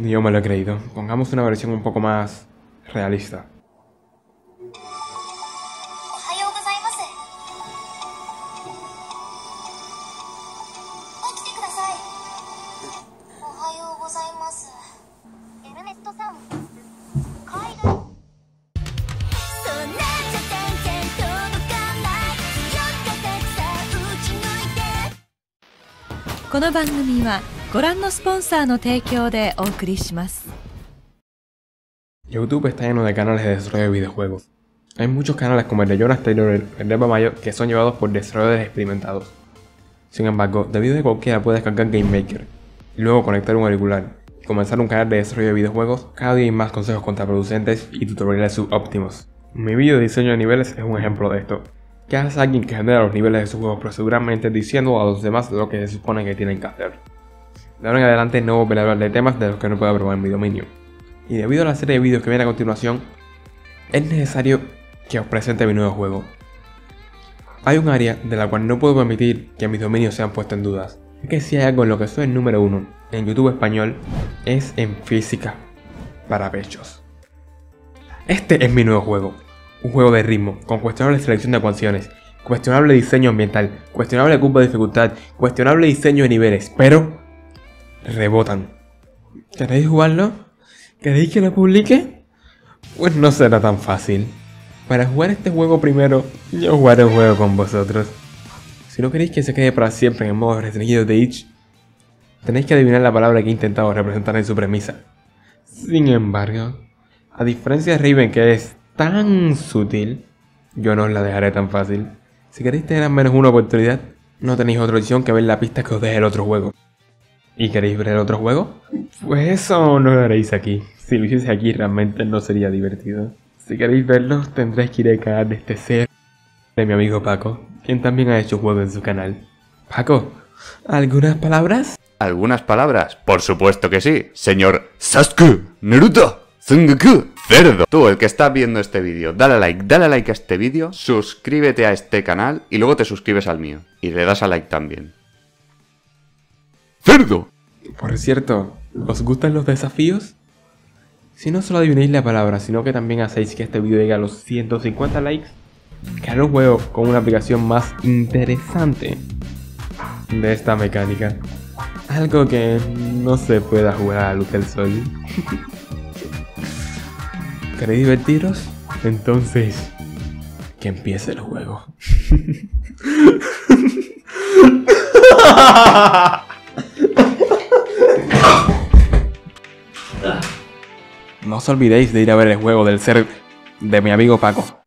Ni yo me lo he creído. Pongamos una versión un poco más realista. YouTube está lleno de canales de desarrollo de videojuegos. Hay muchos canales como el de Jonas Taylor y el de Mayo que son llevados por desarrolladores experimentados. Sin embargo, debido a que cualquiera puede descargar Game Maker y luego conectar un auricular y comenzar un canal de desarrollo de videojuegos, cada día hay más consejos contraproducentes y tutoriales subóptimos. Mi vídeo de diseño de niveles es un ejemplo de esto. ¿Qué hace alguien que genera los niveles de sus juegos proceduralmente diciendo a los demás lo que se supone que tienen que hacer? De ahora en adelante no volveré a hablar de temas de los que no puedo probar en mi dominio. Y debido a la serie de vídeos que viene a continuación, es necesario que os presente mi nuevo juego. Hay un área de la cual no puedo permitir que mis dominios sean puestos en dudas. Es que si hay algo en lo que soy el número 1 en YouTube español, es en física para pechos. Este es mi nuevo juego. Un juego de ritmo, con cuestionable selección de ecuaciones, cuestionable diseño ambiental, cuestionable curva de dificultad, cuestionable diseño de niveles, pero rebotan. ¿Queréis jugarlo? ¿Queréis que lo publique? Pues no será tan fácil. Para jugar este juego primero, yo jugaré un juego con vosotros. Si no queréis que se quede para siempre en el modo restringido de Itch, tenéis que adivinar la palabra que he intentado representar en su premisa. Sin embargo, a diferencia de Raven, que es tan sutil, yo no os la dejaré tan fácil. Si queréis tener al menos una oportunidad, no tenéis otra opción que ver la pista que os deje el otro juego. ¿Y queréis ver el otro juego? Pues eso no lo haréis aquí. Si lo hiciese aquí realmente no sería divertido. Si queréis verlo, tendréis que ir al canal de este ser de mi amigo Paco, quien también ha hecho juegos en su canal. Paco, ¿algunas palabras? ¿Algunas palabras? Por supuesto que sí, señor Sasuke, Naruto, Sengoku, cerdo. Tú, el que estás viendo este vídeo, dale like a este vídeo, suscríbete a este canal y luego te suscribes al mío. Y le das a like también. ¡Cerdo! Por cierto, ¿os gustan los desafíos? Si no solo adivináis la palabra, sino que también hacéis que este vídeo llegue a los 150 likes, crearé un juego con una aplicación más interesante de esta mecánica. Algo que no se pueda jugar a la luz del sol. ¿Queréis divertiros? Entonces, que empiece el juego. No os olvidéis de ir a ver el juego del ser de mi amigo Paco.